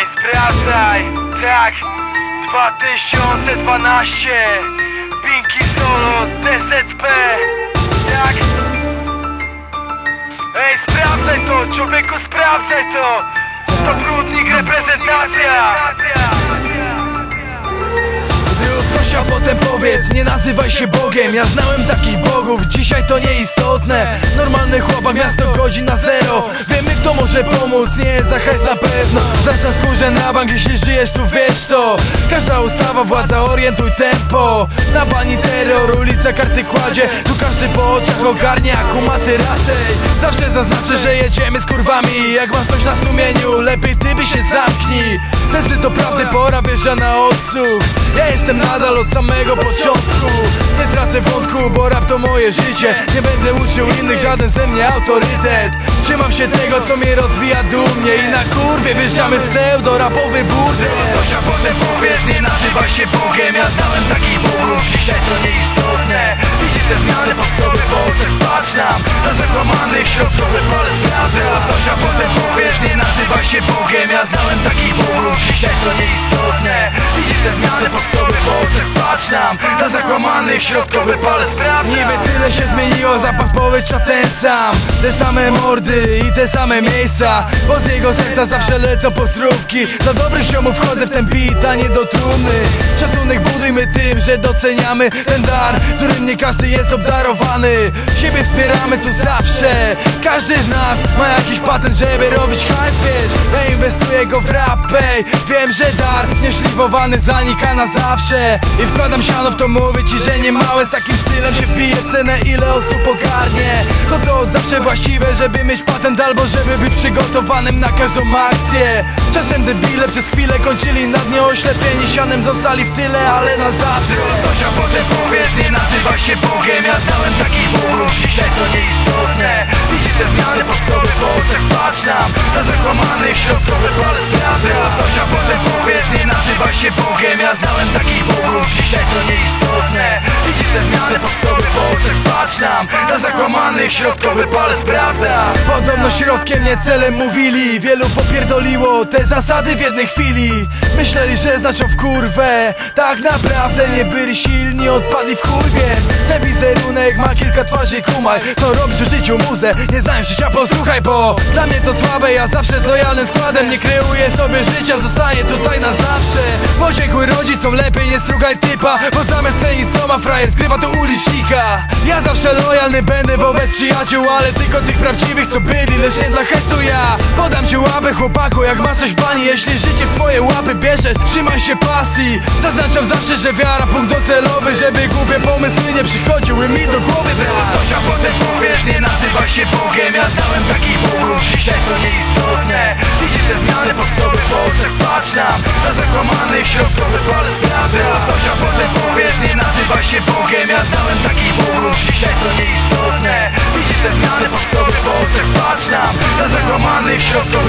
Ej, sprawdzaj, tak, 2012 Pinky Solo, DZP, tak. Ej, sprawdzaj to, człowieku, sprawdzaj to. To Brudnik, reprezentacja. Coś, a potem powiedz, nie nazywaj się Bogiem. Ja znałem takich bogów, dzisiaj to nieistotne. Normalny chłopak, miasto godzin na zero. Wiemy, kto może pomóc, nie za hajs na pewno. Znasz na skórze na bank, jeśli żyjesz tu, wiesz to. Każda ustawa, władza, orientuj tempo. Na bani terror, ulica karty kładzie. Tu każdy po oczach ogarnia, kumaty raczej. Zawsze zaznaczę, że jedziemy z kurwami. Jak masz coś na sumieniu, lepiej ty by się zamknij. Testy to prawdy, pora wjeżdża na odsłuch. Ja jestem nadal od samego początku. Nie tracę wątku, bo rap to moje życie. Nie będę uczył innych, żaden ze mnie autorytet. Trzymam się tego, co mnie rozwija dumnie. I na kurwie wjeżdżamy w pseudo-rapowy burdel. Coś, a potem powiedz, nie nazywaj się Bogiem. Ja znałem takich bogów, dzisiaj to nieistotne. Widzisz te zmiany po sobie, w oczach patrz nam na zakłamanych środkowy palec prawdy. Coś, a potem powiedz, nie nazywaj się Bogiem. Ja znałem takich bogów, dzisiaj to nieistotne. Widzisz te zmiany po sobie, w oczach patrz nam na zakłamanych środkowy palec prawdy. Niby tyle się zmieniło, zapach powietrza ten sam. Te same mordy i te same miejsca, bo z jego serca zawsze lecą pozdrówki. Za dobrych ziomów wchodzę w ten beat, a nie do trumny. Szacunek budujmy tym, że doceniamy ten dar, którym nie każdy jest obdarowany. Siebie wspieramy tu zawsze. Każdy z nas ma jakiś patent, żeby robić hajs, wiesz. Ja inwestuję go w rap, ej. Wiem, że dar nieszlifowany zanika na zawsze. I wkładam siano w to, mówię ci, że nie małe. Z takim stylem się wbije w scenę, ile osób ogarnie. To co od zawsze właściwe, żeby mieć patent albo żeby być przygotowanym na każdą akcję. Czasem debile przez chwilę kończyli na dnie oślepieni. Sianem zostali w tyle, ale na zawsze. Coś, a potem powiedz, nie nazywaj się Bogiem. Ja znałem takich bogów, dzisiaj to nieistotne. Widzisz te zmiany po sobie, w oczach patrz nam na zakłamanych środkowy palec prawdy. Coś, a potem powiedz, nie nazywaj się Bogiem. Ja znałem takich bogów, dzisiaj to nieistotne. Widzisz te zmiany po sobie, w oczach patrz nam na zakłamanych środkowy palec prawda. Podobno środkiem, nie celem mówili. Wielu popierdoliło te zasady w jednej chwili. Myśleli, że znaczą w kurwę. Tak naprawdę nie byli silni, odpadli w kurwie. Ten wizerunek ma kilka twarzy, kumaj. Co robisz w życiu, muzę? Nie znając życia, posłuchaj, bo dla mnie to słabe. Ja zawsze z lojalnym składem nie kreuję sobie życia, zostaję tutaj na zawsze. Podziękuj rodzicom, lepiej nie strugaj typa, bo zamiast cenić co ma frajer, skrywa to ulicznika. Ja zawsze lojalny będę wobec przyjaciół, ale tylko tych prawdziwych, co byli, lecz nie dla hejsu ja. Podam ci łapę, chłopaku, jak masz coś w bani. Jeśli życie w swoje łapy bierzesz, trzymaj się pasji. Zaznaczam zawsze, że wiara punkt docelowy, żeby głupie pomysły nie przychodziły mi do głowy. Coś, a potem powiedz, nie nazywaj się Bogiem. Ja znałem takich bogów, dzisiaj to nieistotne. Widzisz te zmiany po sobie, w oczach patrz nam na zakłamanych środkowy palec prawdy. Coś, a potem powiedz, nie nazywaj się Bogiem. Ja znałem takich bogów, dzisiaj to nieistotne. Widzisz te zmiany po sobie, w oczach patrz nam na zakłamanych środkowy